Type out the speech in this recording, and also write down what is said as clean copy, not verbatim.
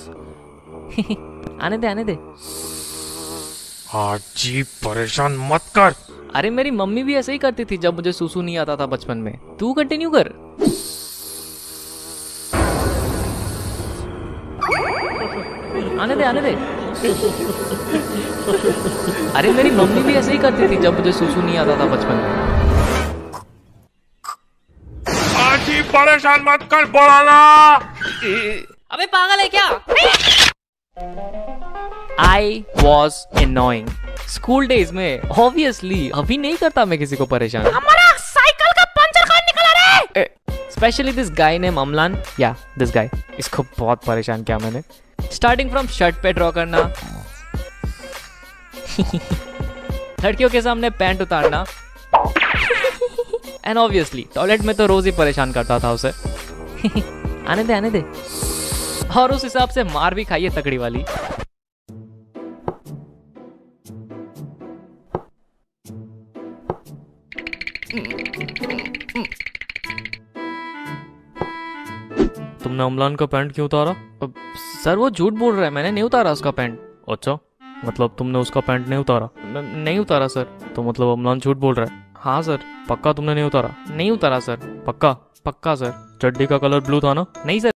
आने दे आने दे। जी परेशान मत कर। अरे मेरी मम्मी भी ऐसे ही करती थी जब मुझे सूसू नहीं आता था बचपन में। तू कंटिन्यू कर। आने दे आने दे। अरे मेरी मम्मी भी ऐसे ही करती थी जब मुझे सूसू नहीं आता था बचपन में। जी परेशान मत कर, बोला। अबे पागल है क्या? I was annoying. School days में ऑब्वियसली अभी नहीं करता मैं किसी को परेशान। हमारा साइकिल का पंचर कौन निकला रे? Specially this guy name Amlan, या दिस गाय, इसको बहुत परेशान किया मैंने। स्टार्टिंग फ्रॉम शर्ट पे ड्रॉ करना, लड़कियों के सामने पैंट उतारना, एंड ऑब्वियसली टॉयलेट में तो रोज ही परेशान करता था उसे। आने दे आने दे। और उस हिसाब से मार भी खाई है तगड़ी वाली। तुमने अमलान का पैंट क्यों उतारा? सर वो झूठ बोल रहा है, मैंने नहीं उतारा उसका पैंट। अच्छा, मतलब तुमने उसका पैंट नहीं उतारा? नहीं उतारा सर। तो मतलब अमलान झूठ बोल रहा है? हाँ सर। पक्का तुमने नहीं उतारा? नहीं उतारा सर। पक्का? पक्का सर। चड्डी का कलर ब्लू था ना? नहीं सर।